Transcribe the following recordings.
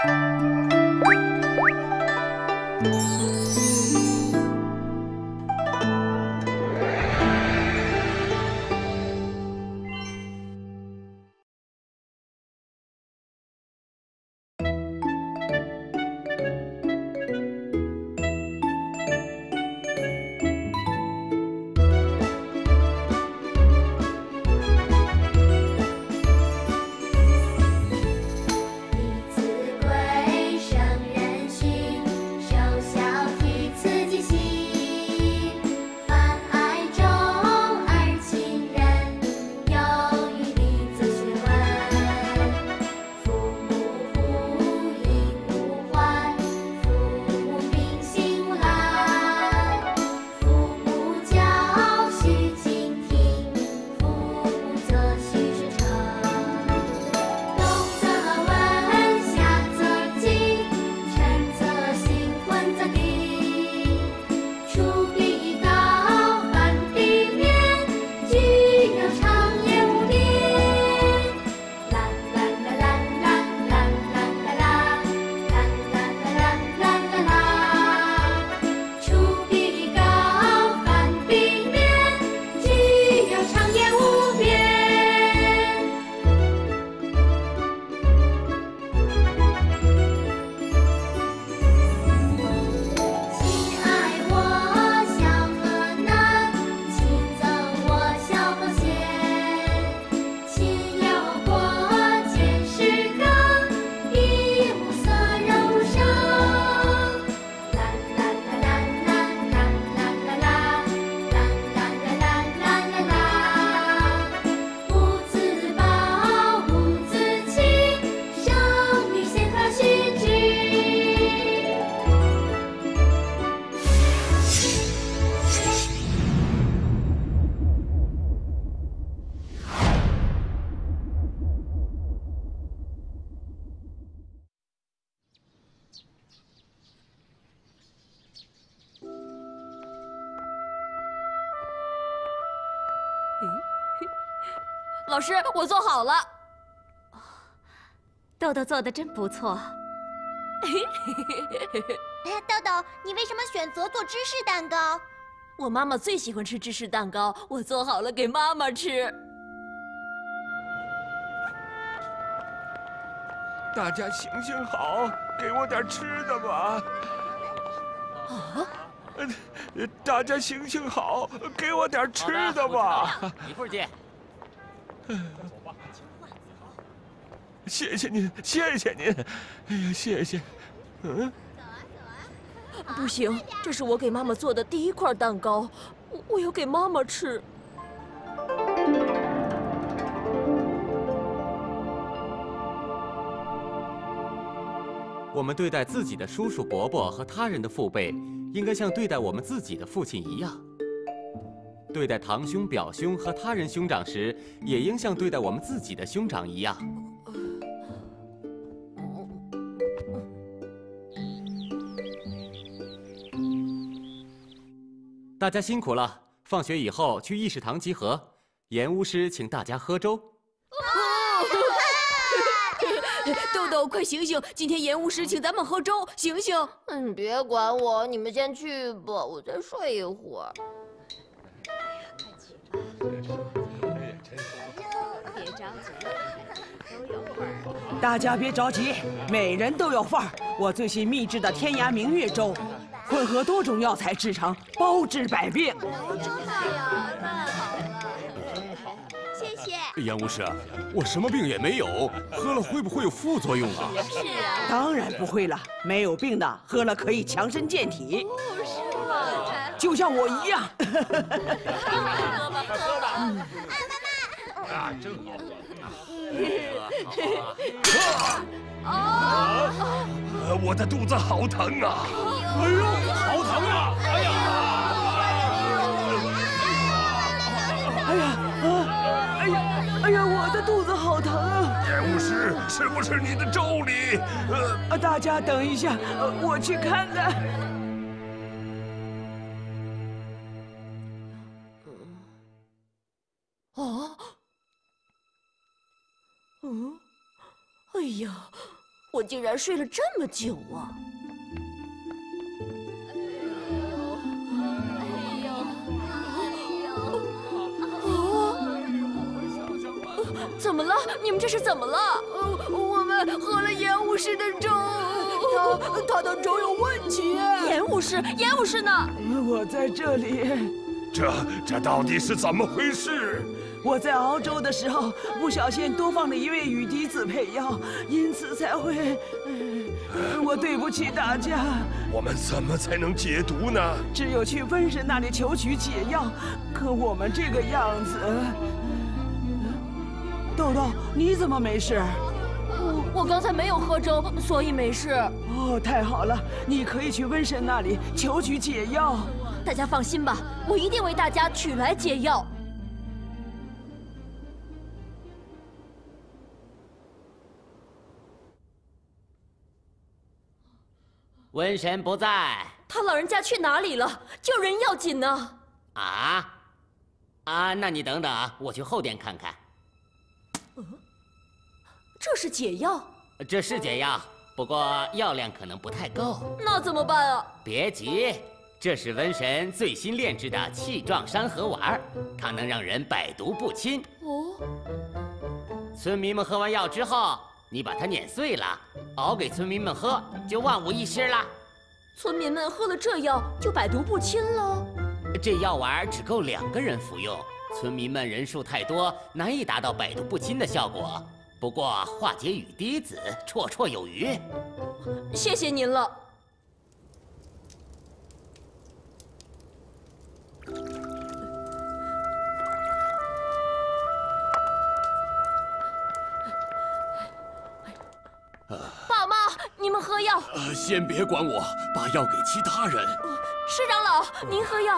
老师，我做好了。 豆豆做的真不错。 豆豆，你为什么选择做芝士蛋糕？ 我妈妈最喜欢吃芝士蛋糕，我做好了给妈妈吃。 大家行行好，给我点吃的吧。 啊！ 大家行行好，给我点吃的吧。 一会儿见。 谢谢您，谢谢您。哎呀，谢谢。 不行，这是我给妈妈做的第一块蛋糕，我要给妈妈吃。 我们对待自己的叔叔伯伯和他人的父辈，应该像对待我们自己的父亲一样；对待堂兄、表兄和他人兄长时，也应像对待我们自己的兄长一样。大家辛苦了，放学以后去议事堂集合。严巫师请大家喝粥。 豆豆，快醒醒！今天严巫师请咱们喝粥，醒醒！ 别管我，你们先去吧，我再睡一会儿。 别着急，都有份儿。 大家别着急，每人都有份儿。我最新秘制的天涯明月粥，混合多种药材制成，包治百病。 真的呀，太好了！谢谢。 严巫师，我什么病也没有，喝了会不会有副作用啊？ 是啊。 当然不会了，没有病的喝了可以强身健体。 是吗？ 就像我一样。 喝吧，喝吧。 啊，正好。 我的肚子好疼啊！ 哎呦，好疼啊！哎呀！ 哎呀，我的肚子好疼啊！ 严巫师，是不是你的粥里？ 大家等一下，我去看看。 哎呀， 我竟然睡了这么久啊！怎么了？你们这是怎么了？ 我们喝了盐武士的粥，他的粥有问题。 盐武士呢？ 我在这里。 这到底是怎么回事？ 我在熬粥的时候不小心多放了一味雨滴子配药，因此才会……我对不起大家。 我们怎么才能解毒呢？ 只有去瘟神那里求取解药。可我们这个样子……豆豆，你怎么没事？ 我刚才没有喝粥，所以没事。 哦，太好了，你可以去瘟神那里求取解药。 大家放心吧，我一定为大家取来解药。 瘟神不在。 他老人家去哪里了？救人要紧呢。 那你等等，我去后殿看看。 这是解药？ 这是解药，不过药量可能不太够。 那怎么办啊？ 别急，这是瘟神最新炼制的气壮山河丸，它能让人百毒不侵。 哦。 村民们喝完药之后，你把它碾碎了，熬给村民们喝，就万无一失了。 村民们喝了这药就百毒不侵了？ 这药丸只够2个人服用，村民们人数太多，难以达到百毒不侵的效果。不过化解雨滴子绰绰有余。 谢谢您了。爸妈，你们喝药。 先别管我，把药给其他人。 师长老，您喝药。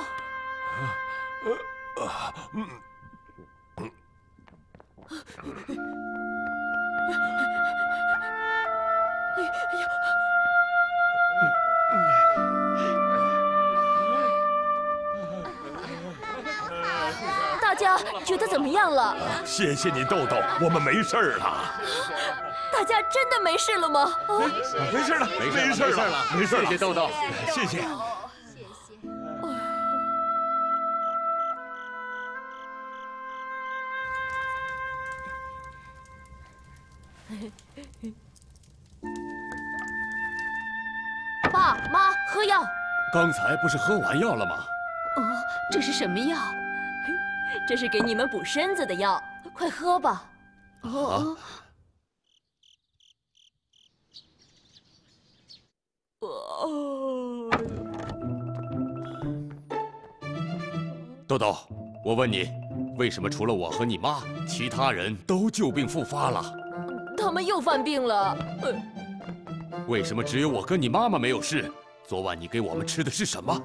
大家觉得怎么样了？ 谢谢你，豆豆，我们没事了。 大家真的没事了吗？ 没事了，没事了，没事了。 谢谢豆豆， 谢谢。 爸妈，喝药。 刚才不是喝完药了吗？ 这是什么药？这是给你们补身子的药，快喝吧。 豆豆，我问你，为什么除了我和你妈，其他人都旧病复发了？ 他们又犯病了。 为什么只有我跟你妈妈没有事？昨晚你给我们吃的是什么？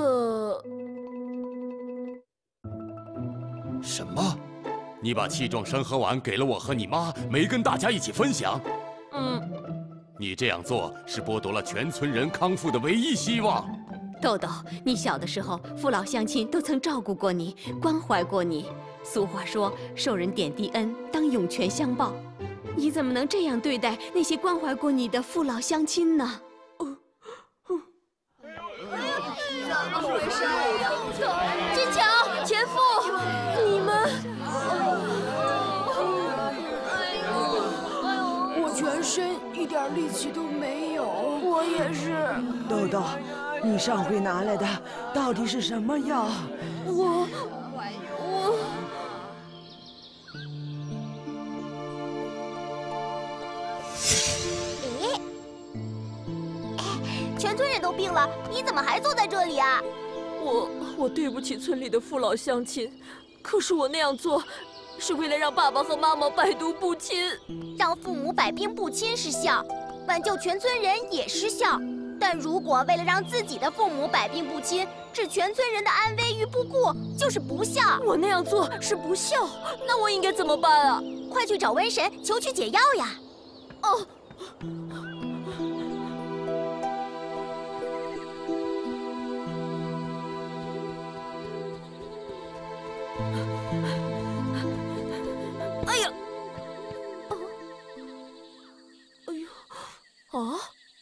什么？你把气壮山河丸给了我和你妈，没跟大家一起分享？你这样做是剥夺了全村人康复的唯一希望。 豆豆，你小的时候，父老乡亲都曾照顾过你，关怀过你。俗话说，受人点滴恩，当涌泉相报。你怎么能这样对待那些关怀过你的父老乡亲呢？ 怎么回事呀？ 金强、前夫，你们…… 我全身一点力气都没有。我也是。 豆豆，你上回拿来的到底是什么药？ 我…… 全村人都病了，你怎么还坐在这里啊？ 我对不起村里的父老乡亲，可是我那样做，是为了让爸爸和妈妈百毒不侵。 让父母百病不侵是孝，挽救全村人也是孝。但如果为了让自己的父母百病不侵，置全村人的安危于不顾，就是不孝。 我那样做是不孝，那我应该怎么办啊？ 快去找瘟神求取解药呀！ 哦。哎呀！哎呦！ 哦，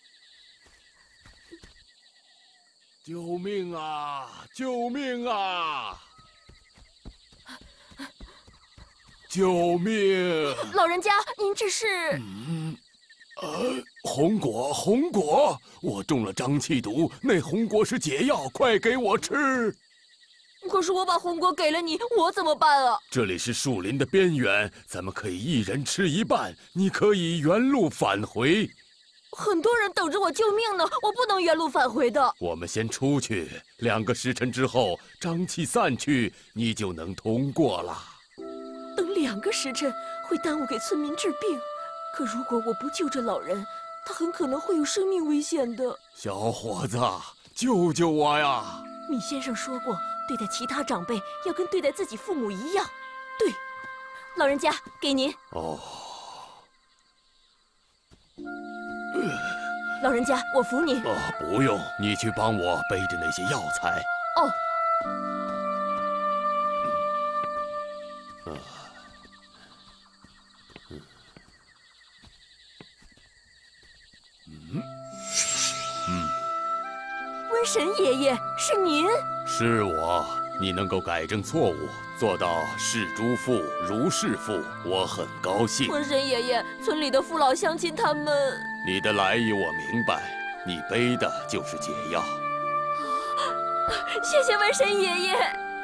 救命啊！救命啊！救命！ 老人家，您这是？ 红果，红果，我中了瘴气毒，那红果是解药，快给我吃！ 可是我把红果给了你，我怎么办啊？ 这里是树林的边缘，咱们可以一人吃一半，你可以原路返回。 很多人等着我救命呢，我不能原路返回的。 我们先出去，2个时辰之后，瘴气散去，你就能通过了。 等2个时辰会耽误给村民治病，可如果我不救这老人，他很可能会有生命危险的。 小伙子，救救我呀！ 米先生说过，对待其他长辈要跟对待自己父母一样。对，老人家，给您。 哦。 老人家，我扶你。 不用，你去帮我背着那些药材。 哦。瘟神爷爷，是您？ 是我，你能够改正错误，做到视诸父如视父，我很高兴。 瘟神爷爷，村里的父老乡亲他们…… 你的来意我明白，你背的就是解药。 谢谢瘟神爷爷。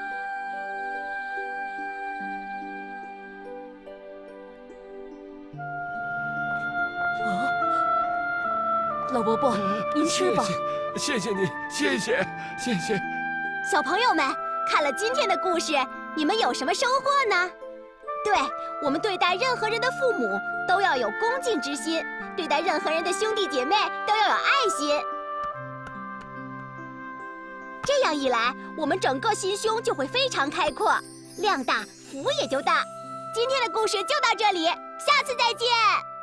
老伯伯，您吃吧。 谢谢你，谢谢。 小朋友们，看了今天的故事，你们有什么收获呢？对，我们对待任何人的父母都要有恭敬之心，对待任何人的兄弟姐妹都要有爱心。这样一来，我们整个心胸就会非常开阔，量大福也就大。今天的故事就到这里，下次再见。